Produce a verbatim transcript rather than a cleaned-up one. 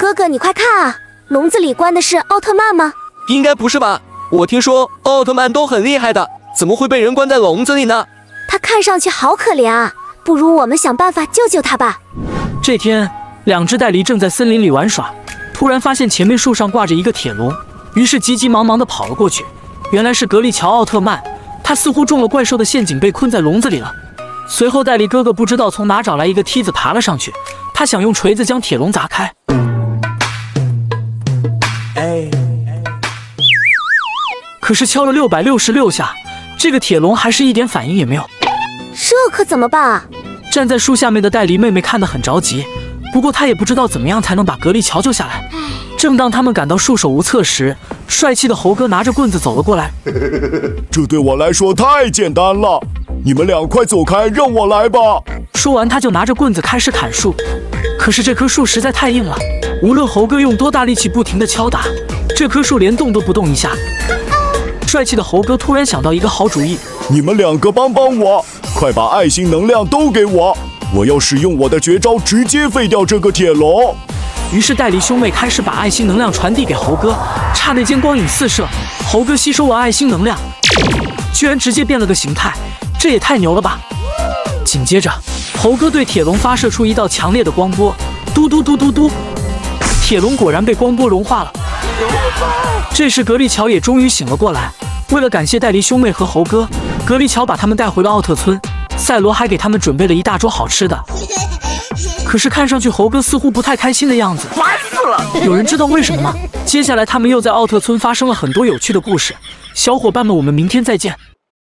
哥哥，你快看啊，笼子里关的是奥特曼吗？ 应该不是吧？我听说奥特曼都很厉害的，怎么会被人关在笼子里呢？ 他看上去好可怜啊，不如我们想办法救救他吧。 这天，两只袋狸正在森林里玩耍，突然发现前面树上挂着一个铁笼，于是急急忙忙地跑了过去。原来是格力乔奥特曼，他似乎中了怪兽的陷阱，被困在笼子里了。随后，袋狸哥哥不知道从哪找来一个梯子爬了上去，他想用锤子将铁笼砸开。可是敲了六百六十六下，这个铁笼还是一点反应也没有。 这可怎么办啊？ 站在树下面的袋狸妹妹看得很着急，不过她也不知道怎么样才能把格力乔救下来。正当他们感到束手无策时，帅气的猴哥拿着棍子走了过来。 这对我来说太简单了，你们俩快走开，让我来吧。 说完，他就拿着棍子开始砍树。可是这棵树实在太硬了，无论猴哥用多大力气不停地敲打，这棵树连动都不动一下。帅气的猴哥突然想到一个好主意， 你们两个帮帮我，快把爱心能量都给我，我要使用我的绝招直接废掉这个铁笼。 于是袋狸兄妹开始把爱心能量传递给猴哥，刹那间光影四射，猴哥吸收完爱心能量，居然直接变了个形态，这也太牛了吧！紧接着，猴哥对铁笼发射出一道强烈的光波，嘟嘟嘟嘟嘟，铁笼果然被光波融化了。这时格力乔也终于醒了过来，为了感谢袋狸兄妹和猴哥，格力乔把他们带回了奥特村，赛罗还给他们准备了一大桌好吃的。可是看上去猴哥似乎不太开心的样子， 烦死了！ 有人知道为什么吗？接下来他们又在奥特村发生了很多有趣的故事，小伙伴们，我们明天再见。